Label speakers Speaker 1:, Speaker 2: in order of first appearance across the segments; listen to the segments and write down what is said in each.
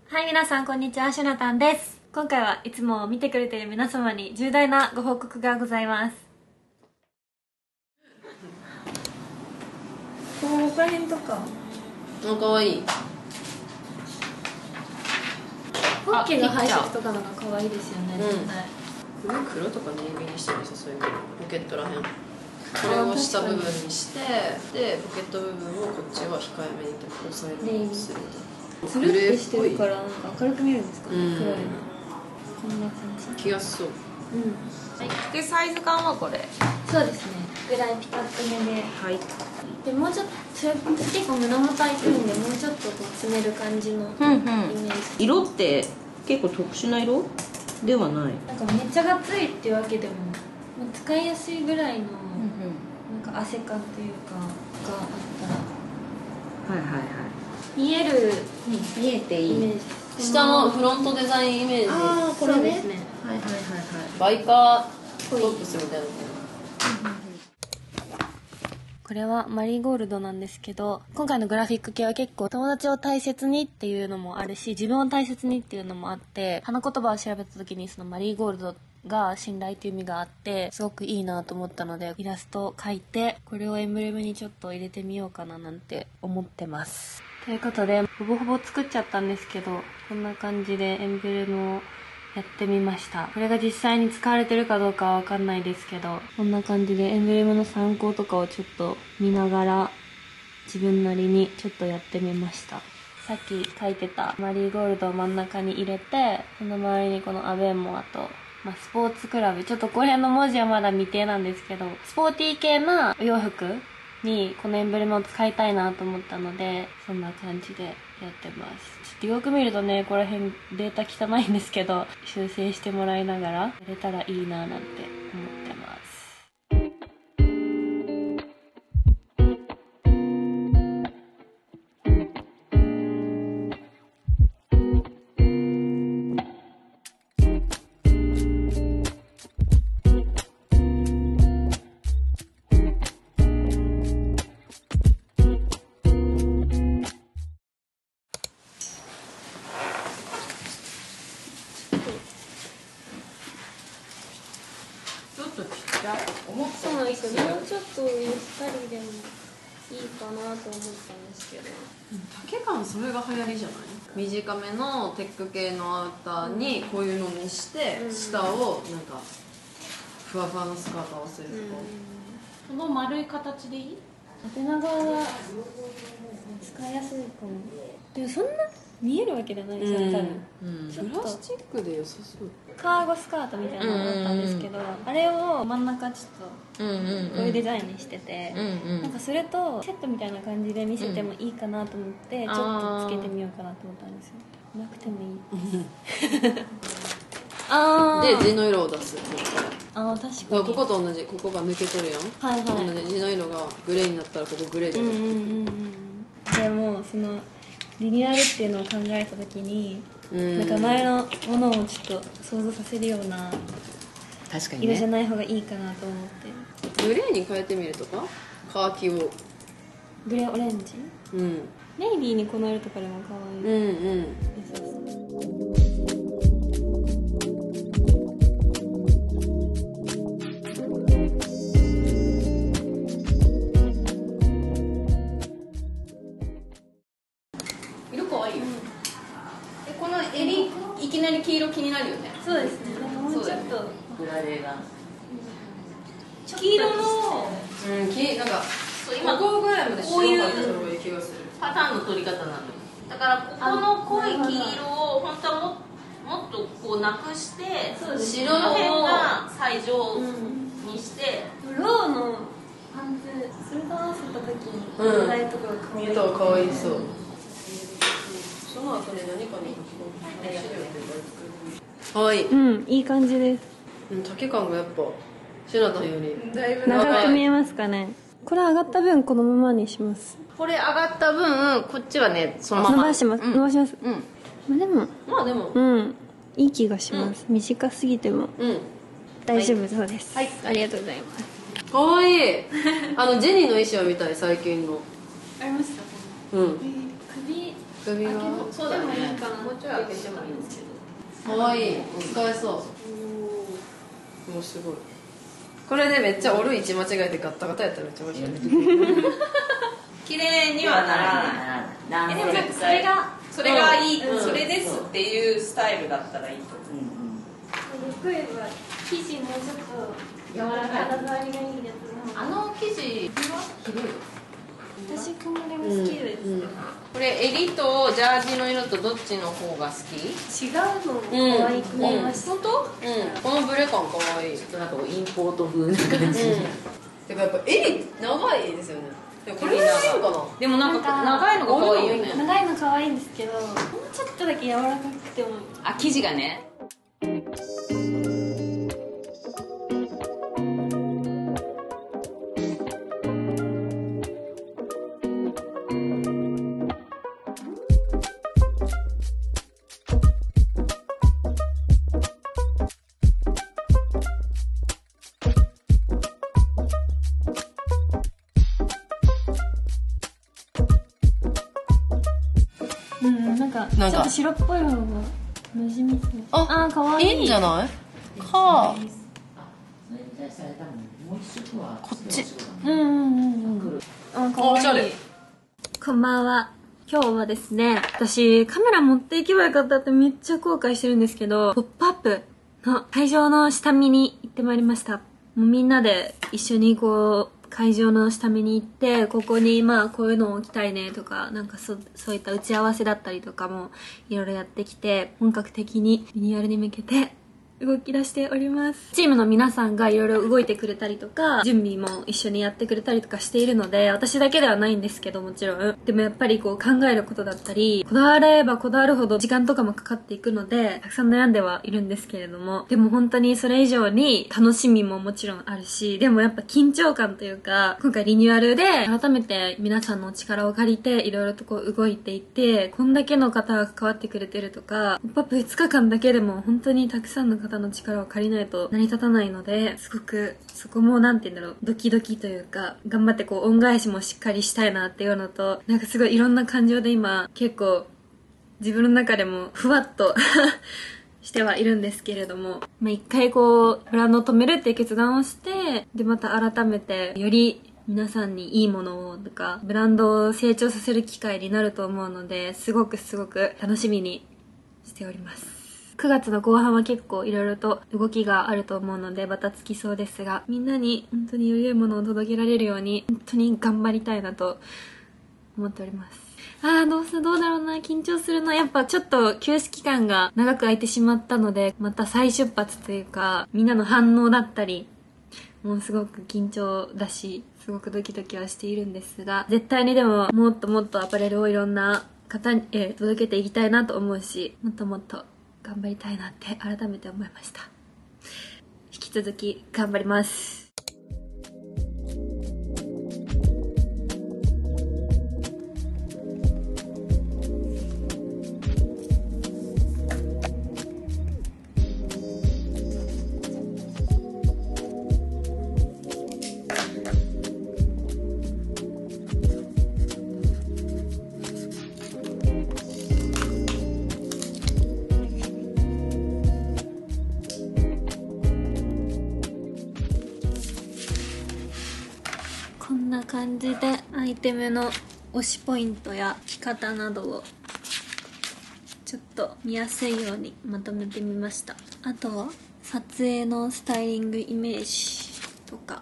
Speaker 1: はい、皆さんこんにちは、シュナタンです。今回はいつも見てくれている皆様に重大なご報告がございます。ここら辺とか
Speaker 2: かわいい。
Speaker 1: ポッケが配色とかのが可愛いですよね、絶対。
Speaker 2: 黒とかネイビーにしてるさ、そういうのポケットらへんこれを下部分にして、でポケット部分をこっちは控えめに押さえるようにするみたいな。
Speaker 1: つるってしてるからなんか明るく見えるんですかね、黒いの。こんな感じ。
Speaker 2: 着やすそう。
Speaker 3: はい、でサイズ感はこれ。
Speaker 1: そうですね、ぐらいピタッとめで、
Speaker 3: はい。
Speaker 1: でもうちょっと結構胸元開いてるんで、もうちょっとこう詰める感じのイメージ。
Speaker 3: 色って結構特殊な色ではない。
Speaker 1: なんかめっちゃがついっていうわけでも、使いやすいぐらいのなんか汗感というかがあったら、
Speaker 3: はいはいはい。
Speaker 1: 見えていいイメージ。
Speaker 2: 下のフロントデザインイメージ。
Speaker 3: ああ、これね。
Speaker 1: そうですね。
Speaker 3: はいはいはいはい。
Speaker 2: バイカートップスみたいな。
Speaker 1: これはマリーゴールドなんですけど、今回のグラフィック系は結構友達を大切にっていうのもあるし、自分を大切にっていうのもあって、花言葉を調べた時にそのマリーゴールドが信頼という意味があって、すごくいいなと思ったので、イラストを描いてこれをエンブレムにちょっと入れてみようかななんて思ってます。ということでほぼほぼ作っちゃったんですけど、こんな感じでエンブレムをやってみました。これが実際に使われてるかどうかはわかんないですけど、こんな感じでエンブレムの参考とかをちょっと見ながら自分なりにちょっとやってみました。さっき書いてたマリーゴールドを真ん中に入れて、その周りにこのアベンモアと、スポーツクラブ、ちょっとこれの文字はまだ未定なんですけど、スポーティー系なお洋服にこのエンブレムを使いたいなと思ったので、そんな感じでやってます。ちょっとよく見るとね、ここら辺データ汚いんですけど、修正してもらいながらやれたらいいななんて思ってます。そうなんですよ。もうちょっとゆったりでもいいかなと思ったんですけど。
Speaker 2: 丈感それが流行りじゃない？短めのテック系のアウターにこういうのにして、下をなんかふわふわのスカート合わせるとか。
Speaker 3: この丸い形でいい？
Speaker 1: 縦長が使いやすいかも。でもそんな見えるわけじゃないですよね、多分。
Speaker 2: プラスチックで良さそう。
Speaker 1: カーゴスカートみたいなのがあったんですけど、あれを真ん中ちょっとこういうデザインにしてて、なんかそれとセットみたいな感じで見せてもいいかなと思って、ちょっとつけてみようかなと思ったんですよ。なくてもいい。
Speaker 2: で地の色を出す。
Speaker 1: 確かに。
Speaker 2: ここと同じ、ここが抜けとるやん。
Speaker 1: はいはい。
Speaker 2: 同じ地の色がグレーになったらここグレーで。
Speaker 1: でもそのリニューアルっていうのを考えた時に、なんか前のものをちょっと想像させるような
Speaker 2: 確かに、
Speaker 1: 色じゃない方がいいかなと思って。
Speaker 2: グレーに変えてみるとか、カーキを
Speaker 1: グレーオレンジ、ネイビーにこの色とかでも可愛い。
Speaker 2: 色可愛いよ。でこの襟いきなり黄色気になるよね。
Speaker 1: そうですね。なんかもうちょっと
Speaker 3: グラデーが。
Speaker 1: 黄色の
Speaker 2: なんか今ここぐらいまで白かった方がいい気がする。
Speaker 3: パターンの取り方なのよ。だからここの濃い黄色を本当はもっとこうなくして、白の辺が最上にして、
Speaker 1: ローのパンツそれと合わせた時にライトが可愛い。
Speaker 2: 見たら可愛いそう。その後に何かに可愛い。
Speaker 1: いい感じです。
Speaker 2: 丈感がやっぱシュナタンよりだいぶ
Speaker 1: 長く見えますかね。これ上がった分このままにします。
Speaker 3: これ上がった分こっちはねそのまま
Speaker 1: 伸ばします。でもいい気がします。短すぎても大丈夫そうです。ありがとうございます。
Speaker 2: かわいい。ジェニーの衣装みたい、最近の。
Speaker 1: ありました。首
Speaker 2: 首は
Speaker 3: そうだね。もうちょい開けてもいいんですけど。
Speaker 2: かわいい、使えそう。もうすごい。これでめっちゃ折る位置間違えてガッタガタやったらめっちゃ面白い。
Speaker 3: 綺麗にはならない。でもなんかそれがいい、それですっていうスタイルだったらいいと思う。
Speaker 1: 例えば生地もちょっと柔らかい肌触りがいいやつの
Speaker 3: あの生地は綺麗。
Speaker 1: 私これが好きです、
Speaker 3: これ襟とジャージの色とどっちの方が好き？
Speaker 1: 違うのも可愛く見えました、
Speaker 3: 本当？このブレ感可愛い。
Speaker 4: ちょっとなんかインポート風な感じ。
Speaker 2: てかやっぱ襟長いですよね。でもこれがいいのかな。
Speaker 3: でもなんか長いのが可愛いよね。
Speaker 1: 長いの可愛いんですけど、もうちょっとだけ柔らかくても。
Speaker 3: あ、生地がね。
Speaker 1: なんかちょっと白っぽい方がなじみそう。あ、可愛い。
Speaker 2: いいんじゃないか。
Speaker 4: それに対してあれ多分もう一色は
Speaker 2: こっち。
Speaker 1: あ、可愛い。こんばんは。今日はですね、私カメラ持っていけばよかったってめっちゃ後悔してるんですけど、ポップアップの会場の下見に行ってまいりました。もうみんなで一緒にこう会場の下見に行って、ここにまあこういうのを置きたいねとか、なんかそういった打ち合わせだったりとかもいろいろやってきて、本格的にリニューアルに向けて動き出しております。チームの皆さんがいろいろ動いてくれたりとか、準備も一緒にやってくれたりとかしているので、私だけではないんですけど、もちろん。でもやっぱりこう考えることだったり、こだわればこだわるほど時間とかもかかっていくので、たくさん悩んではいるんですけれども、でも本当にそれ以上に楽しみももちろんあるし、でもやっぱ緊張感というか、今回リニューアルで改めて皆さんのお力を借りて、いろいろとこう動いていって、こんだけの方が関わってくれてるとか、ポップアップ2日間だけでも本当にたくさんの方の力を借りないと成り立たないので、すごくそこもなんて言うんだろう、ドキドキというか、頑張ってこう恩返しもしっかりしたいなっていうのと、なんかすごいいろんな感情で今結構自分の中でもふわっとしてはいるんですけれども、一回こうブランドを止めるっていう決断をして、でまた改めてより皆さんにいいものをとかブランドを成長させる機会になると思うので、すごく楽しみにしております。9月の後半は結構いろいろと動きがあると思うのでバタつきそうですが、みんなに本当に良いものを届けられるように本当に頑張りたいなと思っております。どうだろうな、緊張するな。やっぱちょっと休止期間が長く空いてしまったので、また再出発というか、みんなの反応だったり、もうすごく緊張だし、すごくドキドキはしているんですが、絶対にでももっともっとアパレルをいろんな方に届けていきたいなと思うし、もっともっと頑張りたいなって改めて思いました。引き続き頑張ります。こんな感じでアイテムの推しポイントや着方などをちょっと見やすいようにまとめてみました。あとは撮影のスタイリングイメージとか、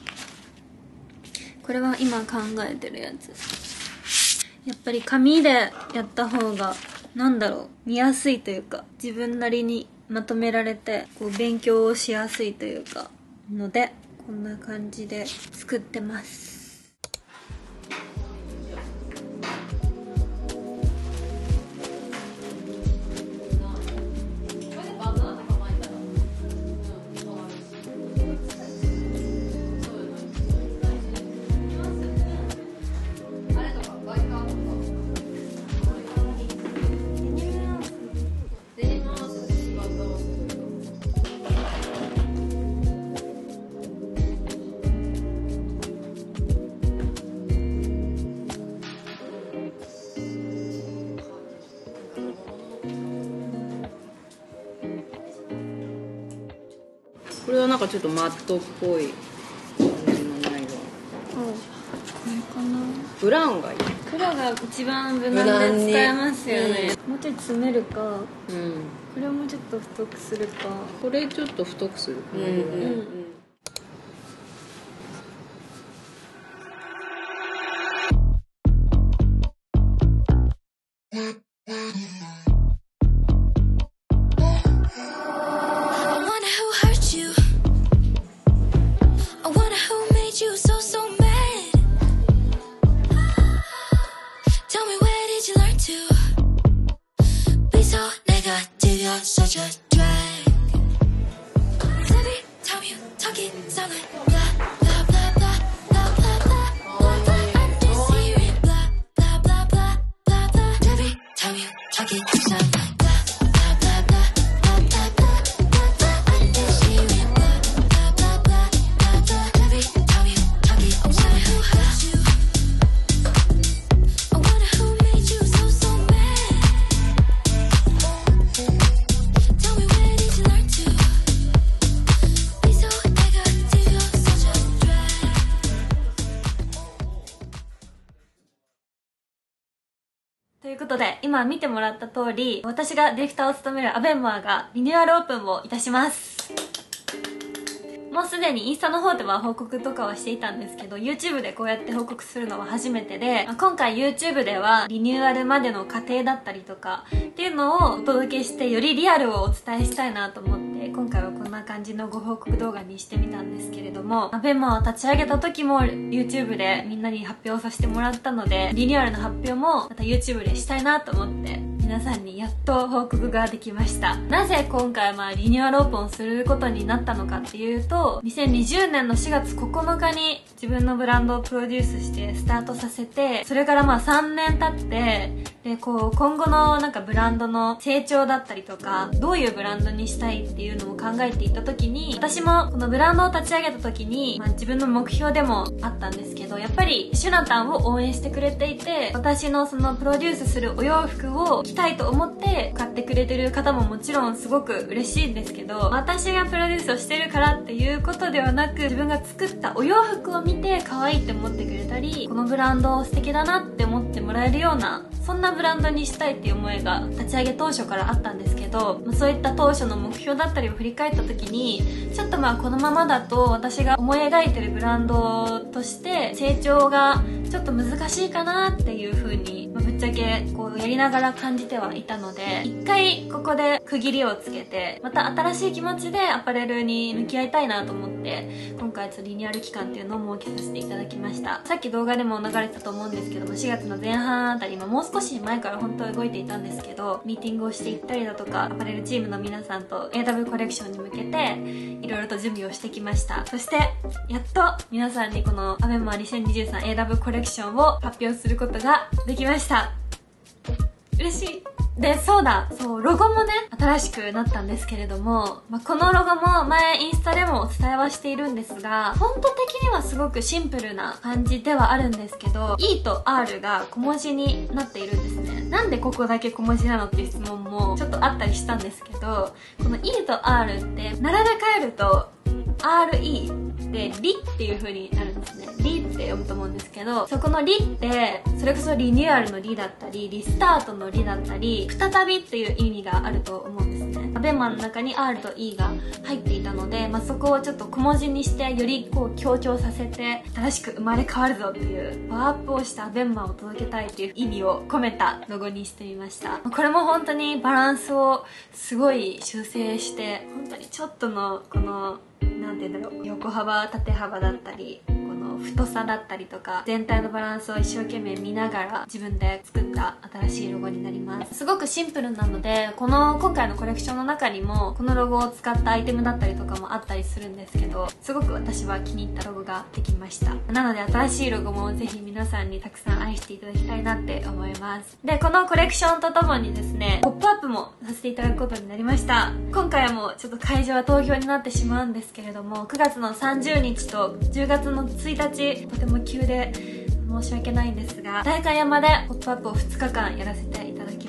Speaker 1: これは今考えてるやつ。やっぱり紙でやった方が見やすいというか、自分なりにまとめられてこう勉強をしやすいというかので、こんな感じで作ってます。
Speaker 2: これはなんかちょっとマットっぽい感じの眉が。
Speaker 1: これかな。
Speaker 2: ブラウンがいい。
Speaker 1: 黒が一番無難で使えますよね。もうちょい詰めるか、
Speaker 2: うん。
Speaker 1: これをもうちょっと太くするか。
Speaker 2: これちょっと太くするかな。
Speaker 5: Such a drag. Every time you talk it sound like blah blah blah blah blah blah blah blah. I'm just hearing blah blah blah blah blah blah. Every time you talk it sound like blah blah blah blah blah blah blah blah. I'm just hearing blah blah blah blah blah blah. Every time you talk it, I wonder who hurt you. I wonder who made you so mad. Tell me where did you learn to be so negative? You're such a drag.
Speaker 1: ということで、今見てもらった通り、私がディレクターを務めるアベンマーがリニューアルオープンをいたします。もうすでにインスタの方では報告とかはしていたんですけど、 YouTube でこうやって報告するのは初めてで、今回 YouTube ではリニューアルまでの過程だったりとかっていうのをお届けして、よりリアルをお伝えしたいなと思って今回はこんな感じのご報告動画にしてみたんですけれども、アベンマを立ち上げた時も YouTube でみんなに発表させてもらったので、リニューアルの発表もまた YouTube でしたいなと思って皆さんにやっと報告ができました。なぜ今回リニューアルオープンをすることになったのかっていうと、2020年の4月9日に自分のブランドをプロデュースしてスタートさせて、それから3年経って、で今後のブランドの成長だったりとか、どういうブランドにしたいっていうのを考えていた時に、私もこのブランドを立ち上げた時に、自分の目標でもあったんですけど、やっぱりシュナタンを応援してくれていて、私のそのプロデュースするお洋服を着たいと思って買ってくれてる方ももちろんすごく嬉しいんですけど、私がプロデュースをしてるからっていうことではなく、自分が作ったお洋服を見て可愛いって思ってくれたり、このブランド素敵だなって思ってもらえるような、そんなブランドにしたいっていう思いが立ち上げ当初からあったんですけど、そういった当初の目標だったりを振り返った時に、ちょっとこのままだと私が思い描いてるブランドとして成長がちょっと難しいかなっていう風に、ぶっちゃけやりながら感じてはいたので、一回ここで区切りをつけて、また新しい気持ちでアパレルに向き合いたいなと思って、今回リニューアル期間っていうのを設けさせていただきました。さっき動画でも流れてたと思うんですけども、4月の前半あたり、もう少し前から本当は動いていたんですけど、ミーティングをしていったりだとか、アパレルチームの皆さんと AW コレクションに向けていろいろと準備をしてきました。そしてやっと皆さんにこのアベマ 2023AW コレクションを発表することができました。嬉しい。で、ロゴもね、新しくなったんですけれども、このロゴも前インスタでもお伝えはしているんですが、フォント的にはすごくシンプルな感じではあるんですけど、E と R が小文字になっているんですね。なんでここだけ小文字なのっていう質問もちょっとあったりしたんですけど、この E と R って並べ替えると RE でリっていう風になるんですね。リって読むと思うんですけど、そこのリってそれこそリニューアルのリだったり、リスタートのリだったり、再びっていう意味があると思うんですね。アベマの中に R と E が入っていたので、そこをちょっと小文字にしてより強調させて、新しく生まれ変わるぞっていうパワーアップをしたアベマを届けたいっていう意味を込めたロゴにしてみました。これも本当にバランスをすごい修正して、本当にちょっとのこのなんて言うんだろう、横幅縦幅だったり、この太さだったりとか、全体のバランスを一生懸命見ながら自分で作った新しいロゴになります。すごくシンプルなので、今回のコレクションの中にもこのロゴを使ったアイテムだったりとかもあったりするんですけど、すごく私は気に入ったロゴができました。なので新しいロゴもぜひ皆さんにたくさん愛していただきたいなって思います。で、このコレクションとともにですね、ポップアップもさせていただくことになりました。今回はもうちょっと会場は東京になってしまうんですけれども、9月の30日と10月の1日、とても急で申し訳ないんですが、代官山でポップアップを2日間やらせていただきます。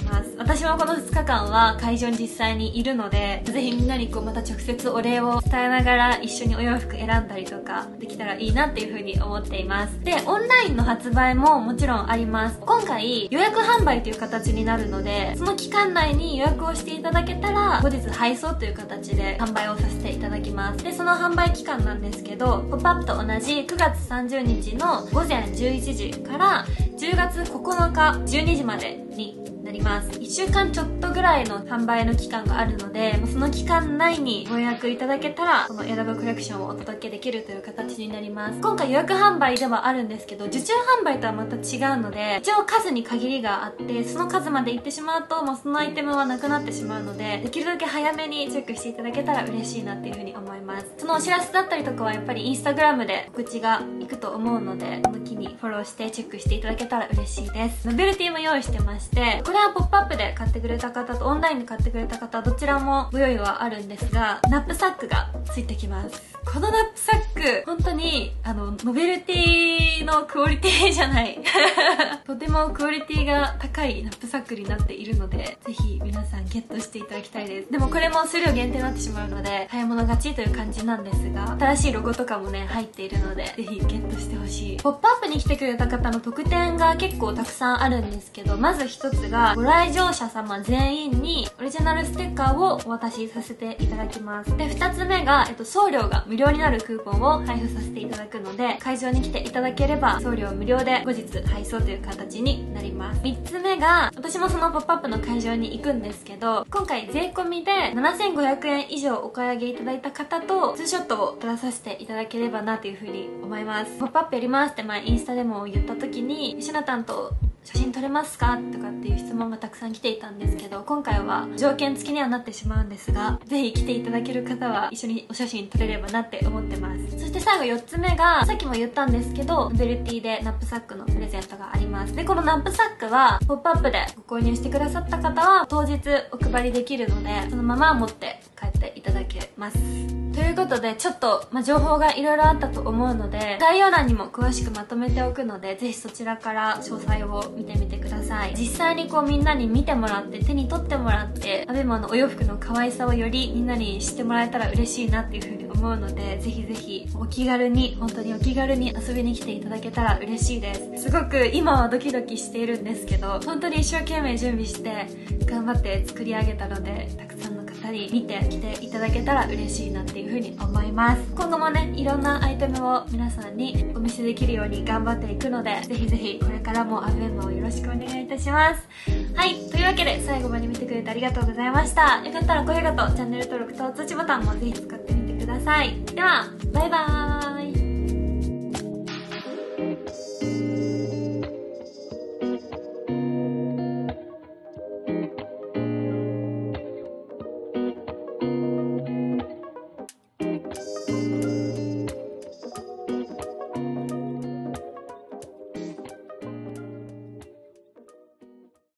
Speaker 1: ます。私もこの2日間は会場に実際にいるので、ぜひみんなにこうまた直接お礼を伝えながら一緒にお洋服選んだりとかできたらいいなっていう風に思っています。で、オンラインの発売ももちろんあります。今回予約販売という形になるので、その期間内に予約をしていただけたら後日配送という形で販売をさせていただきます。で、その販売期間なんですけど、ポップアップと同じ9月30日の午前11時から10月9日12時までになります。1週間ちょっとぐらいの販売の期間があるので、その期間内にご予約いただけたらこのエラブコレクションをお届けできるという形になります。今回予約販売ではあるんですけど、受注販売とはまた違うので、一応数に限りがあって、その数まで行ってしまうともうそのアイテムはなくなってしまうので、できるだけ早めにチェックしていただけたら嬉しいなっていう風に思います。そのお知らせだったりとかはやっぱりインスタグラムで告知がいくと思うので、この機にフォローしてチェックしていただけたら嬉しいです。ノベルティも用意してまして、これはポップアップで買ってくれた方とオンラインで買ってくれた方どちらもご用意はあるんですが、ナップサックがついてきます。このナップサック本当にノベルティのクオリティじゃないとてもクオリティが高いナップサックになっているので、ぜひ皆さんゲットしていただきたいです。でもこれも数量限定になってしまうので早物勝ちという感じなんですが、新しいロゴとかもね入っているのでぜひゲットしてほしい。ポップアップに来てくれた方の特典が結構たくさんあるんですけど、まず一つがご来場者様全員にオリジナルステッカーをお渡しさせていただきます。で、二つ目が、送料が無料になるクーポンを配布させていただくので、会場に来ていただければ送料無料で後日配送という形になります。三つ目が、私もそのポップアップの会場に行くんですけど、今回税込みで7500円以上お買い上げいただいた方とツーショットを撮らさせていただければなというふうに思います。ポップアップやりますって前インスタでも言った時に、シナタンと写真撮れますかとかっていう質問がたくさん来ていたんですけど、今回は条件付きにはなってしまうんですが、ぜひ来ていただける方は一緒にお写真撮れればなって思ってます。そして最後4つ目が、さっきも言ったんですけど、ノベルティでナップサックのプレゼントがあります。で、このナップサックはポップアップでご購入してくださった方は当日お配りできるので、そのまま持って帰っていただけます。ということで、ちょっと、情報がいろいろあったと思うので、概要欄にも詳しくまとめておくので、ぜひそちらから詳細を見てみてください。実際にこうみんなに見てもらって、手に取ってもらって、アベマのお洋服の可愛さをよりみんなに知ってもらえたら嬉しいなっていう風に思うので、ぜひぜひお気軽に、本当にお気軽に遊びに来ていただけたら嬉しいです。すごく今はドキドキしているんですけど、本当に一生懸命準備して頑張って作り上げたので、たくさんの方に見てきていただけたら嬉しいなっていう風に思います。今後もね、いろんなアイテムを皆さんにお見せできるように頑張っていくので、ぜひぜひこれからもアベマをよろしくお願いいたします。はい、というわけで最後まで見てくれてありがとうございました。よかったら高評価とチャンネル登録と通知ボタンもぜひ使ってみてください。では、バイバーイ。